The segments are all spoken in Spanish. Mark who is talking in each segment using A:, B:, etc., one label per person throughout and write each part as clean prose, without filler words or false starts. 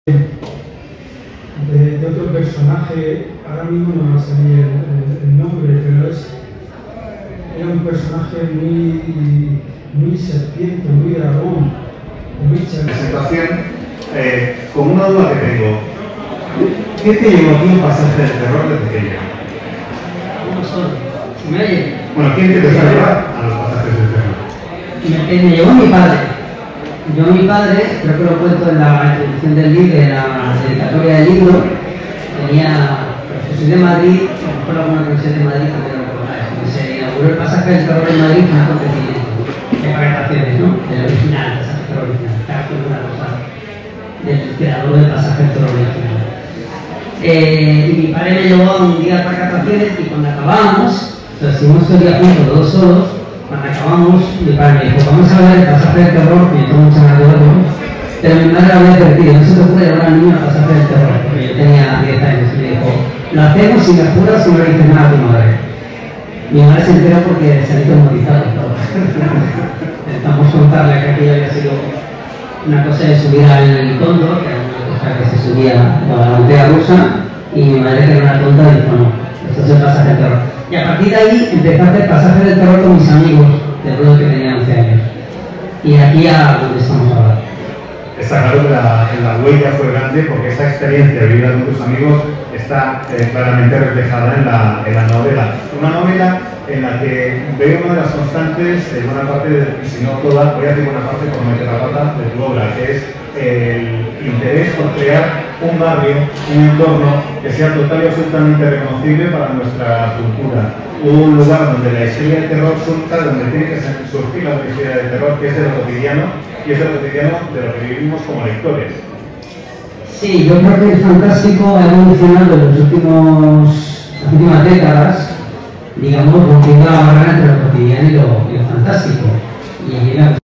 A: de otro personaje, ahora mismo no me va a salir el nombre, pero era un personaje muy serpiente, muy dragón, muy
B: presentación, con una duda que tengo. ¿Qué te llevó a ti un pasaje del terror de pequeño?
C: Uno solo. ¿Me oye?
B: Bueno, ¿quién te empezó a llevar a los pasajes del terror?
C: Me llevó mi padre. Yo a mi padre, creo que lo cuento en la introducción del libro, en la dedicatoria del libro, tenía, pues soy de Madrid, a lo mejor alguna conexión de Madrid también lo recordáis, cuando se inauguró el pasaje del terror en Madrid, fue un acontecimiento de vacaciones, ¿no? Del original, el pasaje del terror original, cada fue una cosa del creador del pasaje del terror original. Y mi padre me llevó un día al parque de atracciones y cuando acabábamos, o sea, estuvimos todo el día juntos, todos solos. Cuando acabamos, mi padre me dijo, vamos a hablar del pasaje del terror, que yo tengo mucha ganas de verlo, pero mi madre había advertido, no se te ocurre llevar al niño al pasaje del terror, porque yo tenía 10 años, y me dijo, lo hacemos si me juras y no le dices nada a tu madre. Mi madre se enteró porque se ha hipnotizado todo. Intentamos contarle que aquello había sido una cosa de subir al tonto, que era una cosa que se subía a la montaña rusa, y mi madre, que era una tonta, dijo, no, esto es el pasaje del terror. Y a partir de ahí empecé a hacer pasajes del terror con mis amigos, del grupo que tenía 11 años. Y aquí a donde estamos ahora.
B: Está claro que la huella fue grande porque esa experiencia vivida con tus amigos está claramente reflejada en la novela. Una novela en la que veo una de las constantes, buena parte, si no toda, voy a decir buena parte por meter la pata de tu obra, que es el interés por crear un barrio, un entorno que sea total y absolutamente reconocible para nuestra cultura. Un lugar donde la historia del terror surja, donde tiene que surgir la historia del terror, que es de lo cotidiano, y es de lo cotidiano de lo que vivimos como lectores.
C: Sí, yo creo que el fantástico ha evolucionado en las últimas décadas, digamos, rompiendo la barrera entre lo cotidiano y lo fantástico. Y a mí me gusta.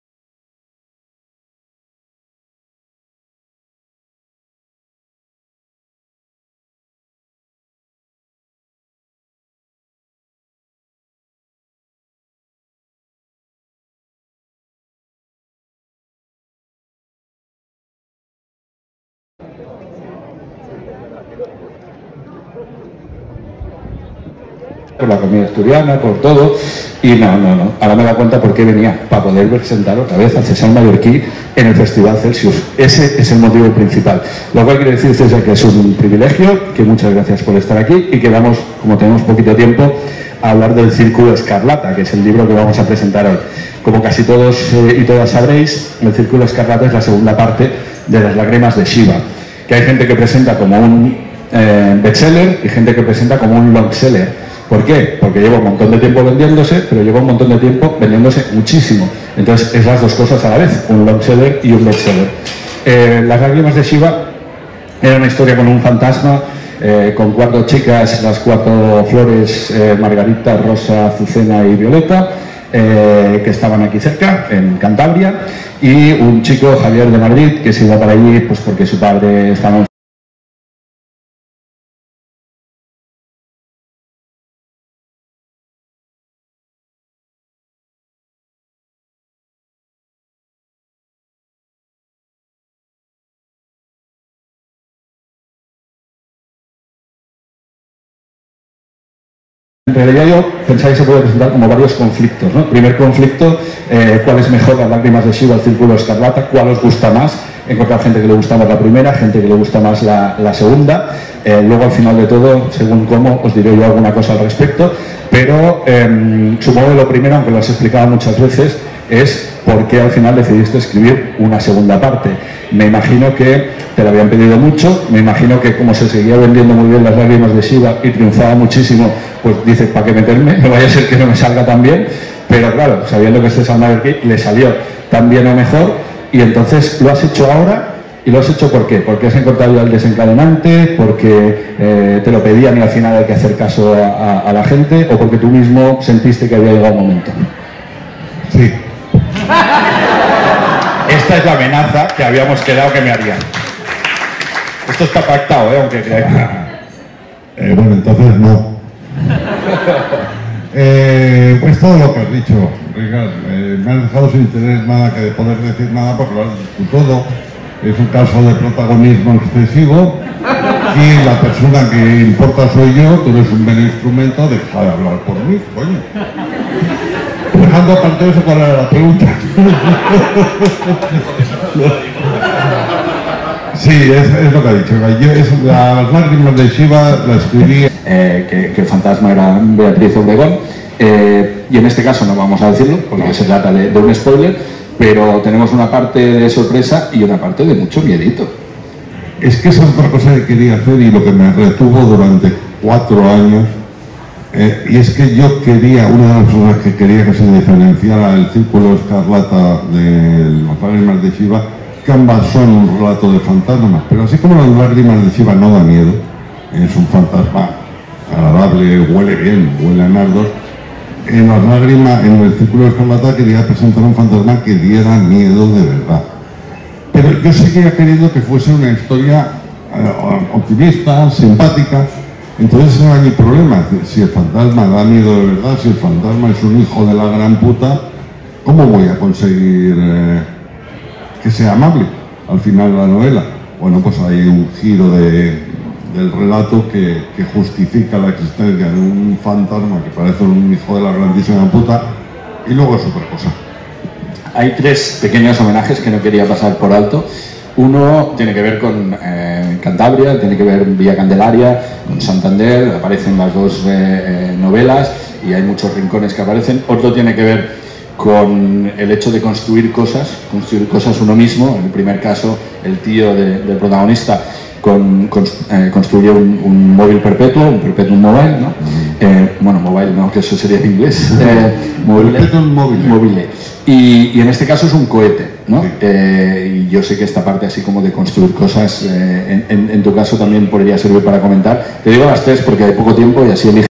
D: Por la comida asturiana, por todo, y no, ahora me da cuenta por qué venía, para poder presentar otra vez al César Mallorquí en el Festival Celsius. Ese es el motivo principal. Lo cual quiere decir, César, que es un privilegio, que muchas gracias por estar aquí y que vamos, como tenemos poquito tiempo, a hablar del Círculo Escarlata, que es el libro que vamos a presentar hoy. Como casi todos y todas sabréis, el Círculo Escarlata es la segunda parte de Las lágrimas de Shiva, que hay gente que presenta como un bestseller y gente que presenta como un longseller. ¿Por qué? Porque lleva un montón de tiempo vendiéndose, pero lleva un montón de tiempo vendiéndose muchísimo. Entonces es las dos cosas a la vez, un longseller y un bestseller. Las lágrimas de Shiva era una historia con un fantasma, con 4 chicas, las 4 flores, Margarita, Rosa, Azucena y Violeta, que estaban aquí cerca, en Cantabria, y un chico, Javier de Madrid, que se iba para allí pues porque su padre estaba en En realidad yo pensaba que se puede presentar como varios conflictos, ¿no? Primer conflicto, ¿cuál es mejor, Las lágrimas de Shiva, el Círculo Escarlata? ¿Cuál os gusta más? He encontrado gente que le gusta más la primera, gente que le gusta más la segunda. Luego al final de todo, según cómo, os diré yo alguna cosa al respecto. Pero supongo que lo primero, aunque lo has explicado muchas veces, es por qué al final decidiste escribir una segunda parte. Me imagino que te lo habían pedido mucho, me imagino que como se seguía vendiendo muy bien Las lágrimas de Shiva y triunfaba muchísimo, pues dices, ¿para qué meterme? No vaya a ser que no me salga tan bien, pero claro, sabiendo que César Mallorquí le salió tan bien o mejor, y entonces lo has hecho ahora. ¿Y lo has hecho por qué? ¿Porque has encontrado el desencadenante? ¿Porque te lo pedían y al final hay que hacer caso a la gente? ¿O porque tú mismo sentiste que había llegado un momento?
E: Sí.
D: Esta es la amenaza que habíamos quedado que me harían. Esto está pactado, aunque creáis.
E: Bueno, entonces no. Pues todo lo que has dicho, Ricardo, me has dejado sin tener nada que poder decir nada porque lo has dicho todo. es un caso de protagonismo excesivo y la persona que importa soy yo, tú eres un mero instrumento, deja de hablar por mí, coño. Dejando aparte de eso, ¿cuál era la pregunta? Sí, es lo que ha dicho. Yo, las lágrimas de Shiva la escribí.
D: Que el fantasma era Beatriz Obregón. Y en este caso no vamos a decirlo, porque se trata de un spoiler, pero tenemos una parte de sorpresa y una parte de mucho miedito.
E: Es que esa es otra cosa que quería hacer y lo que me retuvo durante 4 años. Y es que yo quería, una de las cosas que quería que se diferenciara el Círculo Escarlata de las lágrimas de Shiva, que ambas son un relato de fantasmas, pero así como las lágrimas de Shiva no da miedo, es un fantasma agradable, huele bien, huele a nardos. En las lágrimas, en el Círculo Escarlata quería presentar un fantasma que diera miedo de verdad. Pero yo seguía queriendo que fuese una historia optimista, simpática. Entonces ese era mi problema. Si el fantasma da miedo de verdad, si el fantasma es un hijo de la gran puta, ¿cómo voy a conseguir que sea amable al final de la novela? Bueno, pues hay un giro del relato que justifica la existencia de un fantasma que parece un hijo de la grandísima puta, y luego es otra cosa.
D: Hay 3 pequeños homenajes que no quería pasar por alto. Uno tiene que ver con Cantabria, tiene que ver Villa Candelaria, con Santander, aparecen las 2 novelas y hay muchos rincones que aparecen. Otro tiene que ver con el hecho de construir cosas uno mismo. En el primer caso, el tío del protagonista construye un móvil perpetuo, un perpetuum mobile, ¿no? Bueno, mobile no, que eso sería en inglés.
E: Perpetuum mobile.
D: Y en este caso es un cohete, ¿no? Y yo sé que esta parte así como de construir cosas, en tu caso también podría servir para comentar. Te digo las 3 porque hay poco tiempo y así eliges.